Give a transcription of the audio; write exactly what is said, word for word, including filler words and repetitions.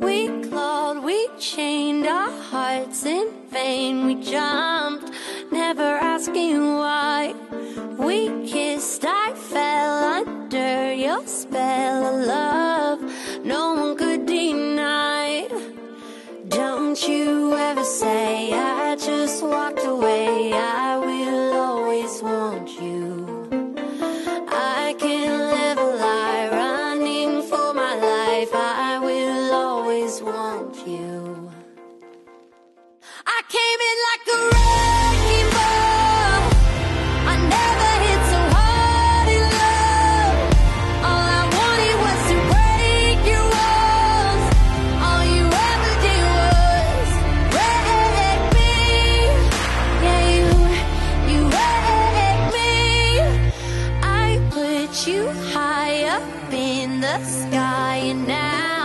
We clawed, we chained our hearts in vain. We jumped, never asking why. We kissed, I fell under your spell of love no one could deny. Don't you ever say I just walked away. I will always want you. I can't live a lie, running for my life. I will always want you. I came in like a wrecking ball. I never hit so hard in love. All I wanted was to break your walls. All you ever did was wreck me. Yeah, you, you wrecked me. I put you high up in the sky, and now